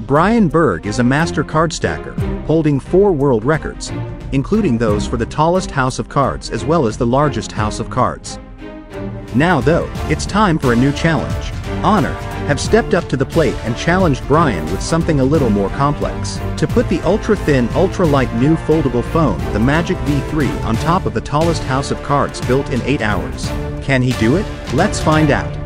Bryan Berg is a master card stacker, holding 4 world records, including those for the tallest house of cards as well as the largest house of cards. Now though, it's time for a new challenge. Honor have stepped up to the plate and challenged Bryan with something a little more complex. To put the ultra-thin, ultra-light new foldable phone, the Magic V3, on top of the tallest house of cards built in 8 hours. Can he do it? Let's find out.